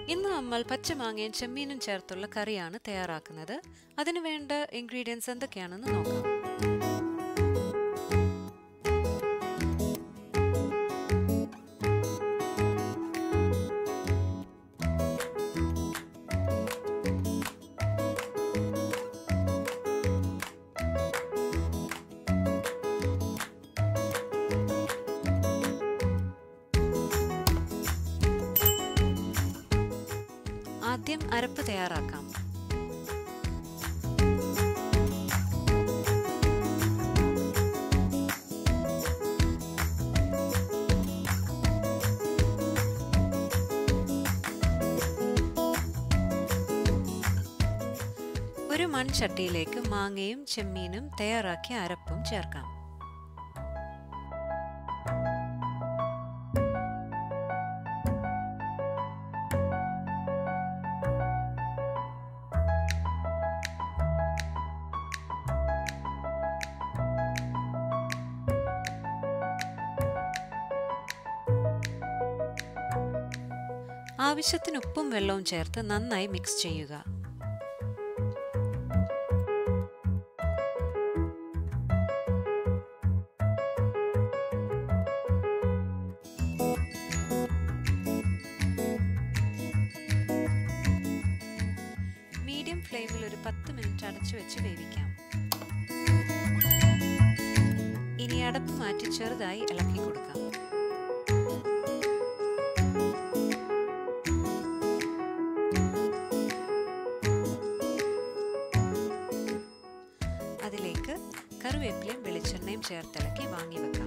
ഇന്ന് നമ്മൾ പച്ചമാങ്ങയും ചെമ്മീനും ചേർത്തുള്ള കറിയാണ് തയ്യാറാക്കുന്നത്. അതിനു വേണ്ട ഇൻഗ്രീഡിയൻസ് എന്തൊക്കെയാണെന്ന് നോക്കാം. ആദ്യം അരപ്പ് തയ്യാറാക്കാം. ഒരു മൺചട്ടിയിലേക്ക് മാങ്ങയും ചെമ്മീനും തയ്യാറാക്കിയ അരപ്പും ചേർക്കാം. ആവശ്യത്തിന് ഉപ്പും വെള്ളവും ചേർത്ത് നന്നായി മിക്സ് ചെയ്യുക. മീഡിയം ഫ്ലെയിമിൽ ഒരു 10 മിനിറ്റ് അടച്ചു വെച്ച് വേവിക്കാം. ഇനി അടപ്പ് മാറ്റി ചെറുതായി ഇളക്കി കൊടുക്കാം. അതിലേക്ക് കറിവേപ്പിലയും വെളിച്ചെണ്ണയും ചേർത്തിളക്കി വാങ്ങി വെക്കാം.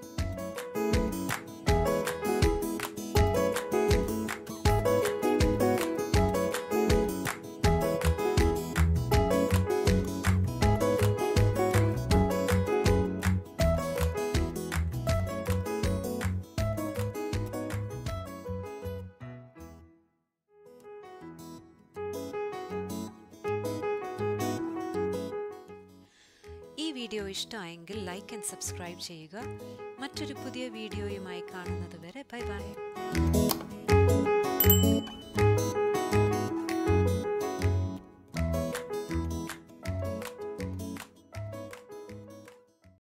ഈ വീഡിയോ ഇഷ്ടമായെങ്കിൽ ലൈക്ക് ആൻഡ് സബ്സ്ക്രൈബ് ചെയ്യുക. മറ്റൊരു പുതിയ വീഡിയോയുമായി കാണുന്നത് വരെ ബൈ ബൈ.